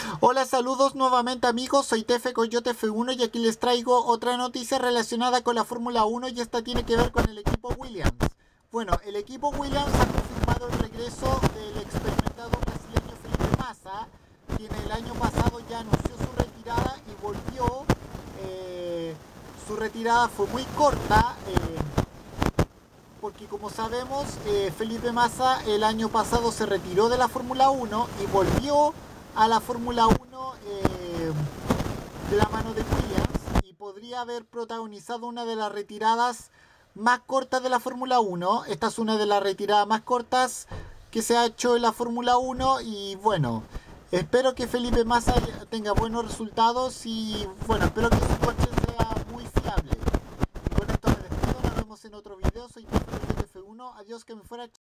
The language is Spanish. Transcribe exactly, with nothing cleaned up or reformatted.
Hola, saludos nuevamente amigos, soy Tefe Coyote F uno y aquí les traigo otra noticia relacionada con la Fórmula uno y esta tiene que ver con el equipo Williams. Bueno, el equipo Williams ha confirmado el regreso del experimentado brasileño Felipe Massa, quien el año pasado ya anunció su retirada y volvió. Eh, su retirada fue muy corta, eh, porque como sabemos, eh, Felipe Massa el año pasado se retiró de la Fórmula uno y volvió a la Fórmula uno eh, de la mano de Williams y podría haber protagonizado una de las retiradas más cortas de la Fórmula uno. Esta es una de las retiradas más cortas que se ha hecho en la Fórmula uno y bueno, espero que Felipe Massa tenga buenos resultados y bueno, espero que su coche sea muy fiable. Y con esto me despido, nos vemos en otro video, soy F uno, adiós, que me fuera, chao.